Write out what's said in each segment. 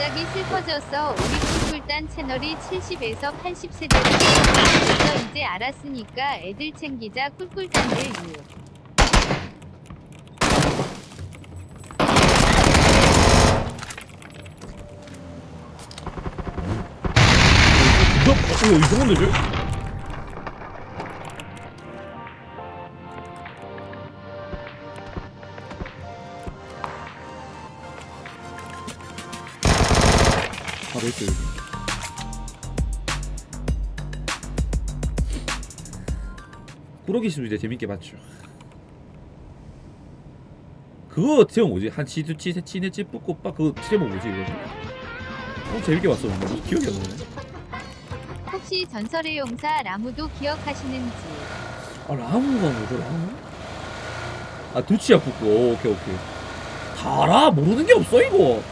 갑자기 슬퍼졌어. 우리 쿨쿨단 채널이 70에서 80세대로 그래서 이제 알았으니까 애들 챙기자. 쿨쿨단들 유. 이거 이상한데 쟤? 바로 있어 여기. 꾸러기 있으면 이제 재밌게 봤죠. 그거 제목 뭐지? 한 치두치 세치네치 뿌꼬빠 그거 제목 뭐지 이거? 재밌게 봤어. 뭔가 기억이 안 나네. 혹시 전설의 용사 라무도 기억하시는지? 아 라무가 뭐더라? 아 두치야 뿌꼬. 오케이. 다 알아. 모르는 게 없어 이거.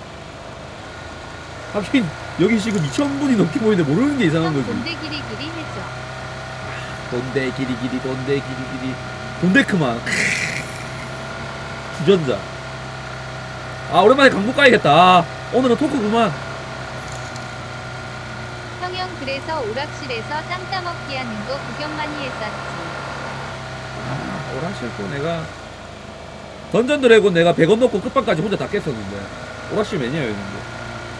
하긴 여기 지금 2,000분이 넘게 보이는데 모르는 게 이상한 거지. 돈대 기리기리 해줘. 돈대 기리기리 돈대 기리기리 돈데크만 주전자. 아 오랜만에 강북 가야겠다. 오늘은 토크 그만. 형형 그래서 오락실에서 짬 따먹기 하는 거 구경 많이 했었지. 아 오락실 또 내가 던전 드래곤 내가 100원 넣고 끝판까지 혼자 다 깼었는데 오락실 매니아였는데.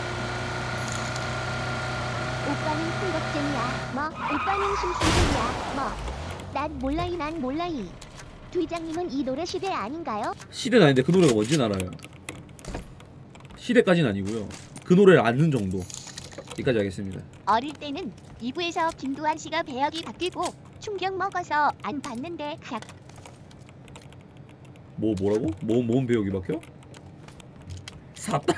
오빠는 풍각쟁이야. 뭐 오빠는 심심쟁이야. 뭐 난 몰라이. 뒤장님은 이 노래 시대 아닌가요? 시대는 아닌데 그 노래가 뭔지는 알아요. 시대까지는 아니고요. 그 노래를 아는 정도. 여기까지 하겠습니다. 어릴 때는 2부에서 김두한 씨가 배역이 바뀌고 충격 먹어서 안 봤는데 각 뭐라고? 뭔 배역이 바뀌어? 샀다.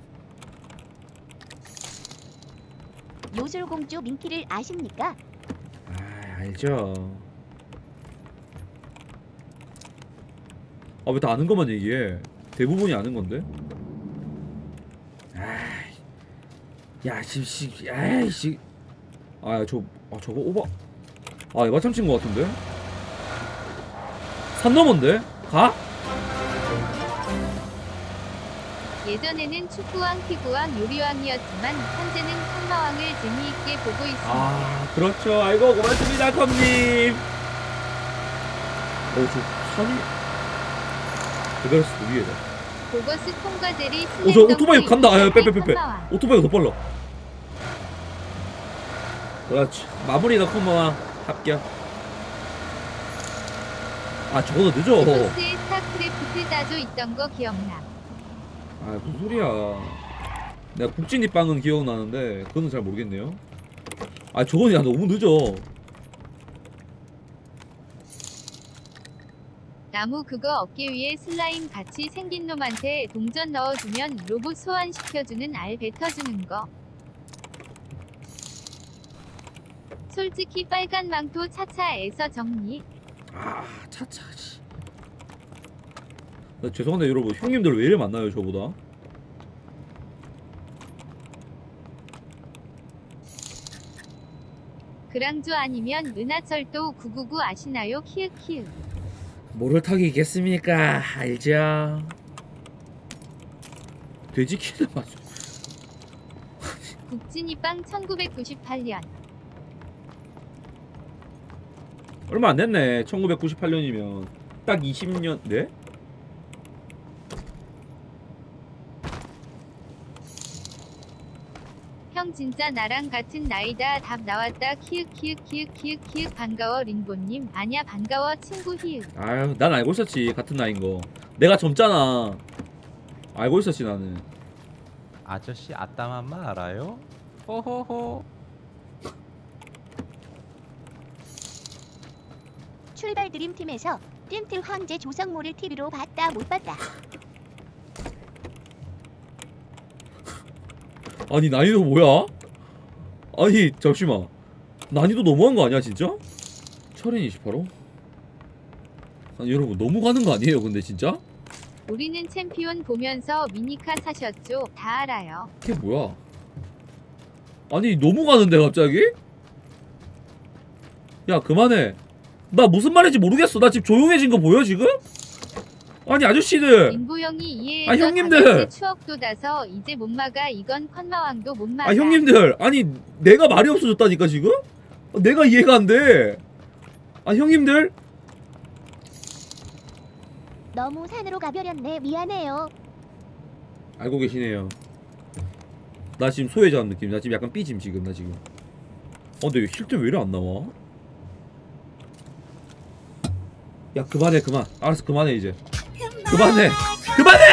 요술공주 민키를 아십니까? 아 알죠. 아 왜 다 아는 것만 얘기해? 대부분이 아는 건데. 야 지금 아이씨. 저거 오바. 아 에바참 친거 같은데. 산 넘었는데? 가? 예전에는 축구왕, 피구왕, 요리왕이었지만 현재는 컴마왕을 재미있게 보고 있습니다. 아 그렇죠. 아이고 고맙습니다 컴님. 저 산이 에베레스트 위에다. 보거스 통과제리 저 오토바이 간다. 아 빼. 오토바이가 더 빨라. 그렇지. 마무리가 컴마왕 합격. 아 저거도 늦어. 보거스의 스타크래프트 따조 있던 거 기억나? 아 무슨 소리야. 내가 국진이빵은 기억나는데 그거는 잘 모르겠네요. 아 저건 야 너무 늦어. 나무 그거 어깨 위에 슬라임 같이 생긴 놈한테 동전 넣어주면 로봇 소환시켜주는 알 뱉어주는 거. 솔직히 빨간 망토 차차에서 정리. 아 차차. 죄송한데 여러분 형님들 왜 이래 만나요 저보다? 그랑조 아니면 은하철도 999 아시나요? 키읔키읔. 뭐를 타기겠습니까? 알죠. 돼지 키를 맞죠. 국진이빵 1998년. 얼마 안 됐네. 1998년이면 딱 20년. 네? 형 진짜 나랑 같은 나이다. 답 나왔다. 키읔키읔키읔키읔키읔. 반가워 린보님. 아냐 반가워 친구 히읗. 아유 난 알고 있었지. 같은 나이인 거. 내가 젊잖아. 알고 있었지 나는. 아저씨 아따맘마 알아요? 호호호. 출발 드림팀에서 뜀틀 황제 조성모를 TV로 봤다 못 봤다. 아니 난이도 뭐야? 아니 잠시만. 난이도 너무한 거 아니야 진짜? 철인 28호? 아니 여러분 너무 가는 거 아니에요 근데 진짜? 우리는 챔피언 보면서 미니카 사셨죠? 다 알아요. 그게 뭐야? 아니 너무 가는데 갑자기? 야 그만해. 나 무슨 말인지 모르겠어. 나 지금 조용해진 거 보여 지금? 아니 아저씨들. 인부형이 이해해서 아, 형님들. 다 같이 추억 돋아서 이제 못 막아. 이건 컨마왕도 못 막아. 아 형님들. 아니 내가 말이 없어졌다니까 지금? 내가 이해가 안 돼. 아 형님들. 너무 산으로 가버렸네. 미안해요. 알고 계시네요. 나 지금 소외자 느낌. 나 지금 약간 삐짐 지금. 나 지금. 근데 힐때 왜 이래 안 나와? 야 그만해 그만. 알았어 그만해 이제. 그만해. 그만해.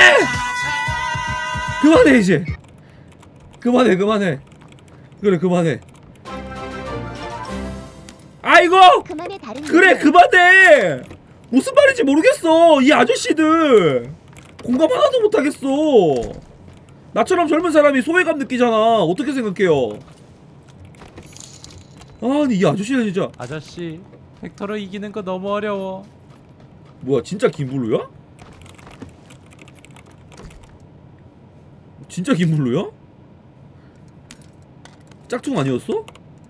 그만해 이제. 그만해 그만해. 그래 그만해. 아이고. 그만해 다른 그래 일을. 그만해. 무슨 말인지 모르겠어 이 아저씨들. 공감 하나도 못하겠어. 나처럼 젊은 사람이 소외감 느끼잖아. 어떻게 생각해요? 아니 이 아저씨는 진짜. 아저씨 벡터로 이기는 거 너무 어려워. 뭐야 진짜 김블루야? 진짜 김블루야? 짝퉁 아니었어?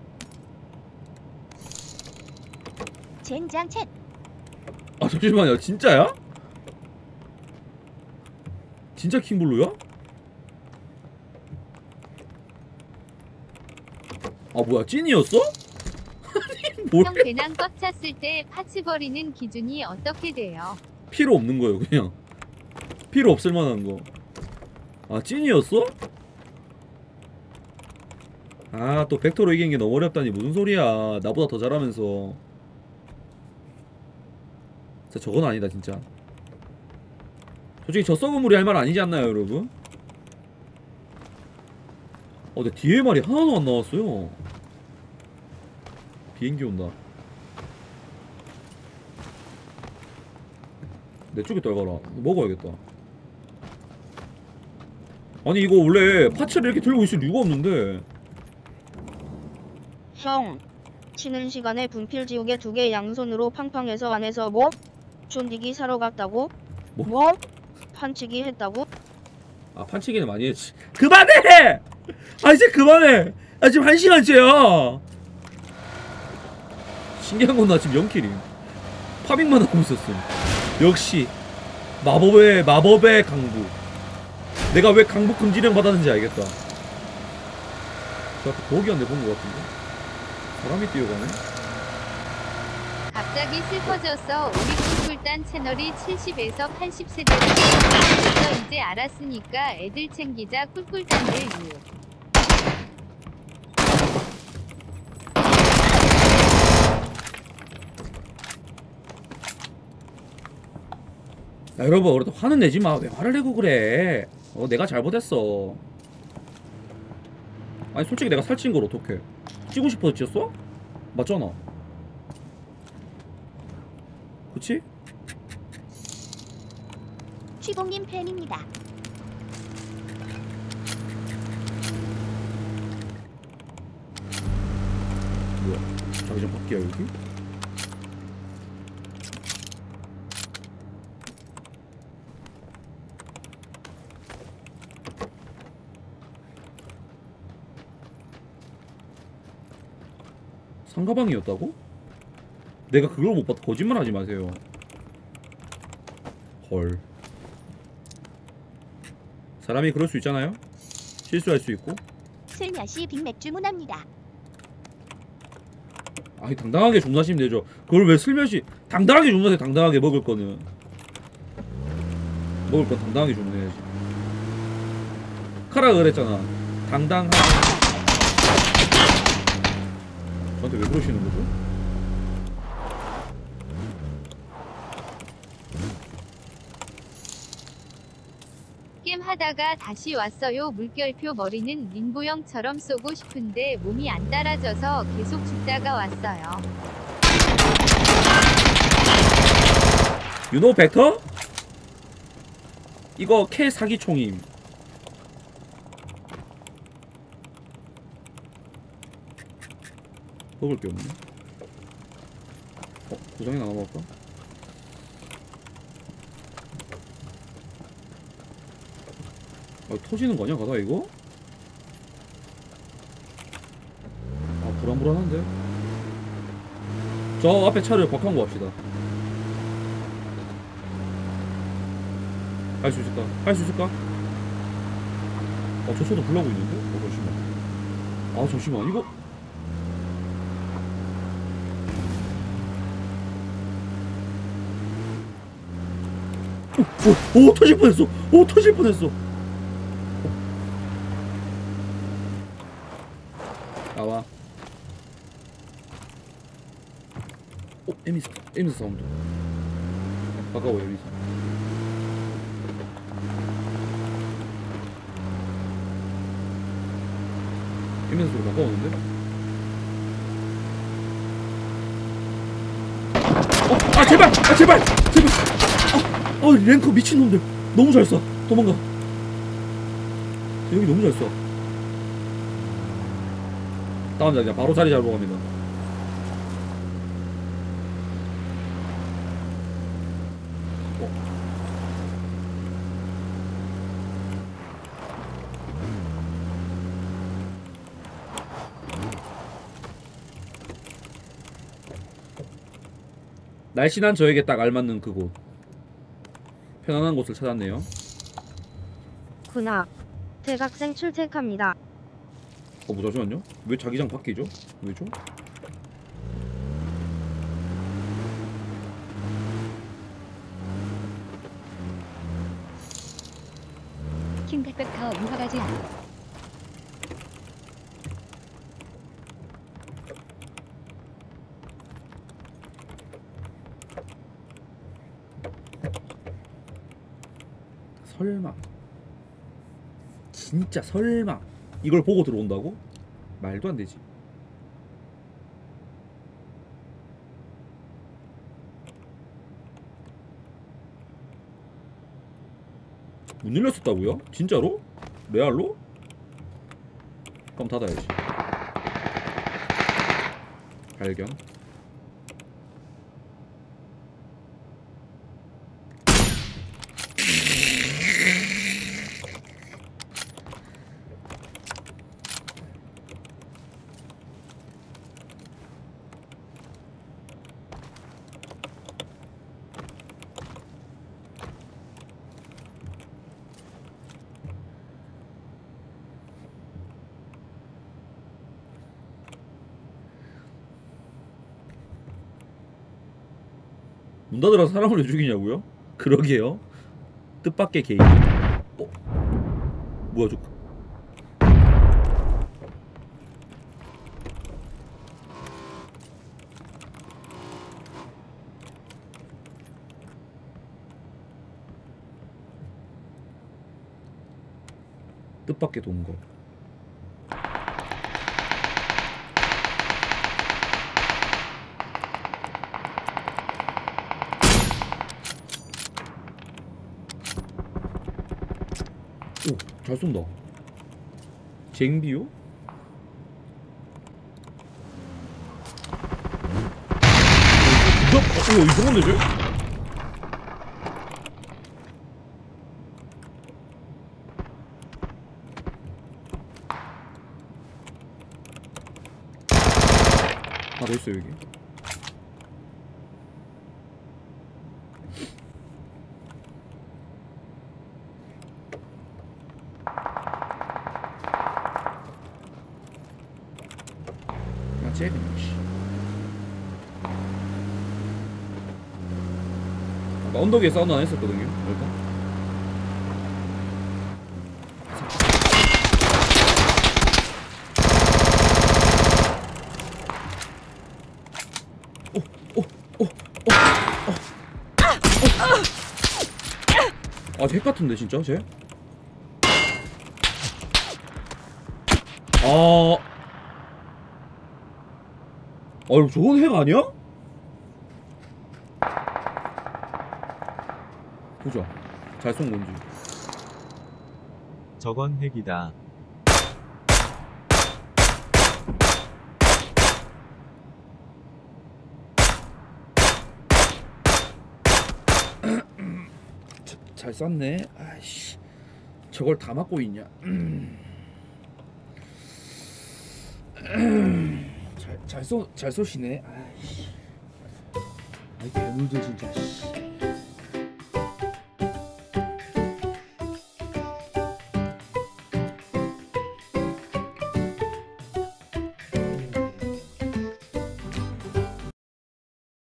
젠장 챗. 아 잠시만요 진짜야? 진짜 킹블루야? 아 뭐야 찐이었어? 아니 뭐야 형 배낭 꽉 찼을 때 파츠 버리는 기준이 어떻게 돼요? 필요 없는 거예요 그냥 필요 없을 만한 거. 아 찐이었어? 아 또 벡터로 이기는 게 너무 어렵다니 무슨 소리야. 나보다 더 잘하면서. 진짜 저건 아니다 진짜. 솔직히 저 썩은 물이 할 말 아니지 않나요 여러분? 근데 뒤에 말이 하나도 안 나왔어요. 비행기 온다. 내 쪽에 떨가라. 먹어야겠다. 아니 이거 원래 파츠를 이렇게 들고 있을 이유가 없는데. 형, 쉬는 시간에 분필 지우개 2개 양손으로 팡팡해서 안에서 뭐? 쫀디기 사러 갔다고? 뭐? 판치기 했다고? 아 판치기는 많이 했지. 그만해! 아 이제 그만해. 아 지금 1시간째야. 신기한 건 나 지금 0킬임. 파밍만 하고 있었음. 역시 마법의 강부. 내가 왜 강북 금지령 받았는지 알겠다. 저 아까 거기였네 본 것 같은데. 사람이 뛰어가네. 갑자기 슬퍼졌어. 우리 꿀꿀단 채널이 70에서 80세대를 그래서 이제 알았으니까 애들 챙기자. 꿀꿀단들 유. 야 여러분 그래도 화는 내지 마. 왜 화를 내고 그래? 내가 잘못했어. 아니 솔직히 내가 살찐 걸 어떡해. 찌고 싶어서 찌었어? 맞잖아. 그치? 취봉님 팬입니다. 뭐야 자기장 바뀌야 여기? 상가방이었다고? 내가 그걸 못 봤다. 거짓말 하지 마세요. 헐. 사람이 그럴 수 있잖아요? 실수할 수 있고. 슬며시 빅맥 주문합니다. 아니 당당하게 주문하시면 되죠. 그걸 왜 슬며시 당당하게 주문하세요. 당당하게 먹을 거는 당당하게 주문해야지. 카라가 그랬잖아. 당당하게. 저한테 왜 그러시는 거죠? 게임 하다가 다시 왔어요. 물결표 머리는 린보형처럼 쏘고 싶은데 몸이 안 따라져서 계속 죽다가 왔어요. 유노 벡터? 이거 캐 사기총임. 먹을 게 없네. 구성이나 하나 먹을까? 터지는 거냐 가다 이거? 아 불안불안한데? 저 앞에 차를 박한거 합시다. 갈 수 있을까? 갈 수 있을까? 저 차도 불나고 있는데? 잠시만. 잠시만 이거 오 터질 뻔했어. 터질 뻔했어. 나와. 에미사 사운드. 가까워 에미사. 에미사 소리 가까웠는데? 제발. 랭커 미친놈들. 너무 잘 쏴. 도망가. 여기 너무 잘 쏴. 다음 자기장 바로 자리 잡으러 갑니다. 날씬한 저에게 딱 알맞는 그곳. 편안한 곳을 찾았네요. 구나. 대각생 출첵합니다. 뭐 잠시만요. 왜 자기장 바뀌죠? 왜죠? 킹백부터 유화가지 않아. 설마. 진짜 설마 이걸 보고 들어온다고? 말도 안 되지. 문 열렸었다고요? 진짜로? 레알로? 그럼 닫아야지. 발견. 문 닫으라서 사람을 왜 죽이냐고요? 그러게요. 뜻밖의 개인. 뭐야 저 뜻밖의 동거. 오, 잘 쏜다. 쟁비요? 이상한데 쟤? 아, 더 있어 여기. 쟤는 씨. 아까 언덕 위에 사운드 안 했었거든요. 일단. 쟤 같은데 진짜 쟤? 저건 핵 아니야? 보자. 잘 쏜 건지. 저건 핵이다. 잘 쐈네. 아이씨. 저걸 다 맞고 있냐? 잘 쏘시네. 아이씨. 아이 개놀들 진짜.